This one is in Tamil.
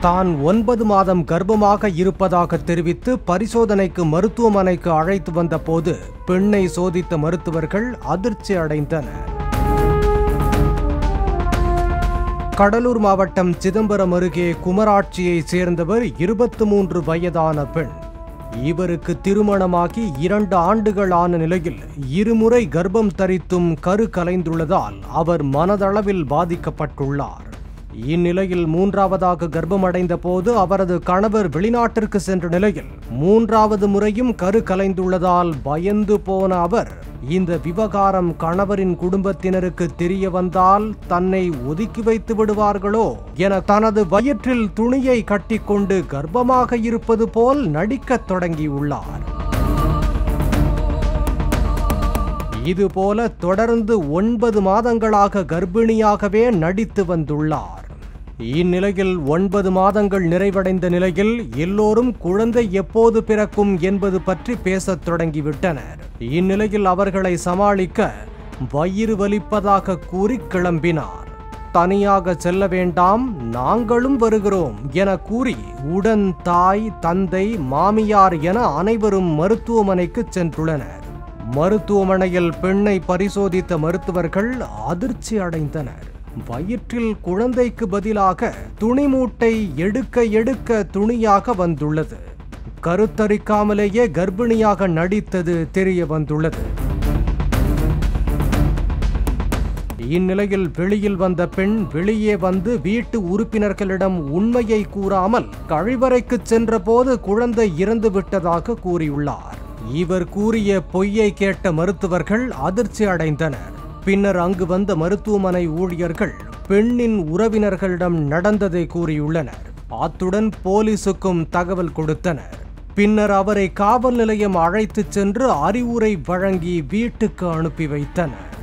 தான் 9 மாதம் கர்ப்பமாக இருப்பதாக தெரிவித்து பரிசோதனைக்கு மருத்துவமனைக்கு அழைத்து வந்த போது பெண்ணை சோதித்த மருத்துவர்கள் அதிர்ச்சி அடைந்தனர். கடலூர் மாவட்டம் சிதம்பரம் அருகே குமராட்சியை சேர்ந்தவர் 23 வயதான பெண். இவருக்கு திருமணமாகி 2 ஆண்டுகள் ஆன நிலையில் இருமுறை கர்ப்பம் தரித்தும் கரு கலைந்துள்ளதால் அவர் மனதளவில் பாதிக்கப்பட்டுள்ளார். இந்நிலையில் 3வது கர்ப்பமடைந்த போது அவரது கணவர் வெளிநாட்டிற்கு சென்ற நிலையில் 3வது முறையும் கரு கலைந்துள்ளதால் பயந்து போன அவர் இந்த விவகாரம் கணவரின் குடும்பத்தினருக்கு தெரிய வந்தால் தன்னை ஒதுக்கி வைத்து விடுவார்களோ என தனது வயிற்றில் துணியை கட்டிக்கொண்டு கர்ப்பமாக இருப்பது போல் நடிக்கத் தொடங்கியுள்ளார். இதுபோல தொடர்ந்து 9 மாதங்களாக கர்ப்பிணியாகவே நடித்து வந்துள்ளார். இந்நிலையில் 9 மாதங்கள் நிறைவடைந்த நிலையில் எல்லோரும் குழந்தை எப்போது பிறக்கும் என்பது பற்றி பேசத் தொடங்கிவிட்டனர். இந்நிலையில் அவர்களை சமாளிக்க வயிறு வலிப்பதாக கூறி கிளம்பினார். தனியாக செல்ல வேண்டாம், நாங்களும் வருகிறோம் என கூறி உடன் தாய், தந்தை, மாமியார் என அனைவரும் மருத்துவமனைக்கு சென்றுள்ளனர். மருத்துவமனையில் பெண்ணை பரிசோதித்த மருத்துவர்கள் அதிர்ச்சி அடைந்தனர். வயிற்றில் குழந்தைக்கு பதிலாக துணி மூட்டை எடுக்க துணியாக வந்துள்ளது. கருத்தரிக்காமலேயே கர்ப்பிணியாக நடித்தது தெரிய வந்துள்ளது. இந்நிலையில் வெளியில் வந்த பெண் வெளியே வந்து வீட்டு உறுப்பினர்களிடம் உண்மையை கூறாமல் கழிவறைக்கு சென்ற போது குழந்தை இறந்து விட்டதாக கூறியுள்ளார். இவர் கூறிய பொய்யை கேட்ட மருத்துவர்கள் அதிர்ச்சி அடைந்தனர். பின்னர் அங்கு வந்த மருத்துவமனை ஊழியர்கள் பெண்ணின் உறவினர்களிடம் நடந்ததை கூறியுள்ளனர். அத்துடன் போலீசுக்கும் தகவல் கொடுத்தனர். பின்னர் அவரை காவல் நிலையம் அழைத்துச் சென்று அறிவுரை வழங்கி வீட்டுக்கு அனுப்பி வைத்தனர்.